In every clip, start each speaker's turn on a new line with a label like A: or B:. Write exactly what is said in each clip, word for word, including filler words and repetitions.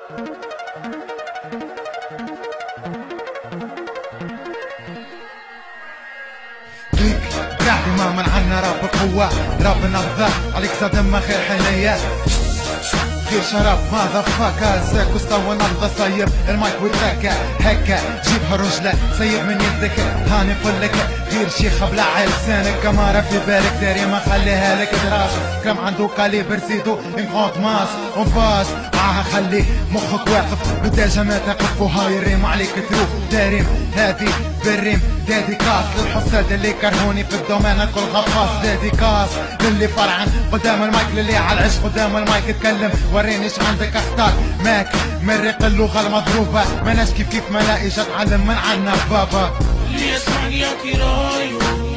A: قاعد ما منعنا راب القوة راب النظر عليك صدم ما خير حنية غير شراب ما ضفاك ساك واستوى نبضة صيب المايك والتراكة هكا جيبها رجلة سيب من يدك هاني قلك غير شي خبلع لسانك كمارة في بالك داري ما خليها لك دراسة كلام عنده كاليبر زيدو انكونت ماس وباس معاها خلي مخك واقف بالدجا ما تقف وهاي الريم عليك تروح داريم هذه بالريم ديديكاس للحساد اللي كرهوني في الدومين الكل غطاس ديديكاس للي فرعن قدام المايك للي على العش قدام المايك اتكلم وريني ايش عندك اختار ماك مرق اللغة المضروبة ماناش كيف كيف ما لاقيش اتعلم من عنا بابا
B: اللي يسمعني ياكي رايو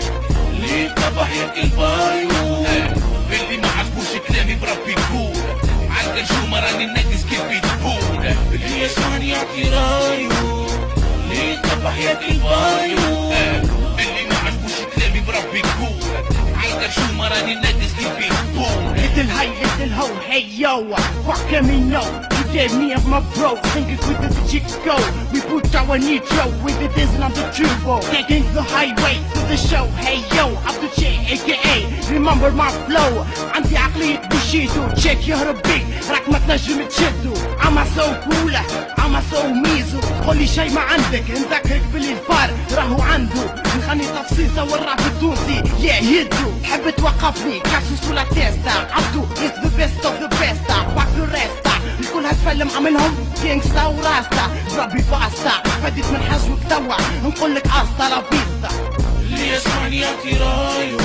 B: اللي يطبح ياكي البايو اللي ما عجبوش كلامي بربي يقول عالقل شو مراني النقص كيف بيتقول اللي يسمعني ياكي رايو اللي يطبح ياكي البايو اللي ما عجبوش كلامي بربي يقول عالقل شو مراني النقص كيف بيتقول
C: Little high, little ho, hey yo, fuck me no. You gave me and my bro, sing it with the chicks go. We put our nitro with the diesel on the turbo. Taking the highway to the show, hey yo, up the chair, aka remember my flow. عندي عقلية بوشيتو, check يهرب بيك, راك ما تنجم تشدو. I'm so cool, I'm so ميزو. قولي شي ما عندك, نذكرك باللي الفار راهو عنده. نخلي تفصيصة والراب التونسي, yeah يدو. تحب توقفني, كاسوس ولا تيستا. عبدو is the best of the best, باك الريستا. الكل هتفلم عملهم كينغستا وراستا. ربي باستا, فديت من حجمك توا, نقولك استا لا فيستا.
B: اللي يسمعني ياكي رايو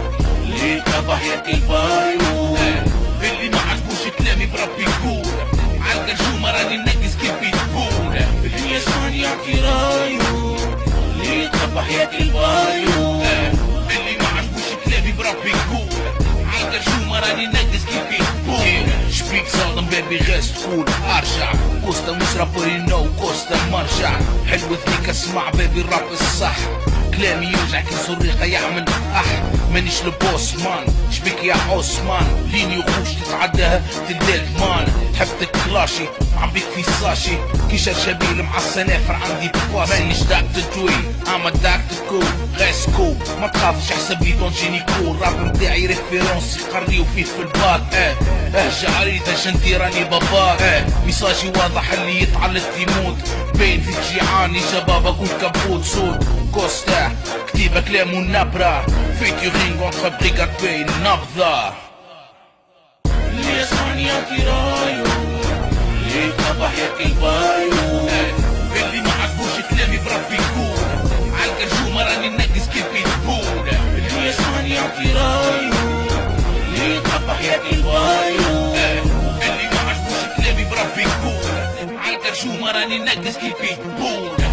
B: اللي يطبح ياكي البايو اللي ما عجبوش كلامي بربي يقول عالقل شو مراني النقص كيف بيتقول اللي يسمعني ياكي رايو اللي يطبح ياكي البايو اللي ما عجبوش كلامي بربي يقول عالقل شو مراني النقص كيف بيتقول شبيك صادم بيبي غاز تقول ارجع كوستا مش رابورينو كوستا مرجع حلو ذيك اسمع بيبي الراب الصح كلامي يوجع كي صريخة يعمل اح مانيش لبوس مان شبيك يا عثمان ليني وخوش تتعداها تندال مان تحب تكلاشي عم بيك في ساشي كي شرشبيل مع السنافر عندي باسي مانيش داك تجوي اما داك تكو غاس كو ما تخافش احسب لي دونجيني كو الراب متاعي ريفيرونس يقريو فيه في الباك اه اه جعريته جنتي راني باباك اه ميساجي واضح اللي يتعلق يموت باين فيك جيعاني شبابك والكبوت سود كوستا كتيبة كلام ونبرة فيتيورينغ اونتر بريغاد بين نبضة اللي يسمعني ياكي رايو اللي يطبح ياكي البايو اللي ما عجبوش كلامي بربي يقول عالقل شو مراني النقص كيف بيتقول اللي يسمعني ياكي رايو اللي يطبح ياكي البايو اللي ما عجبوش كلامي بربي يقول عالقل شو مراني النقص كيف بيتقول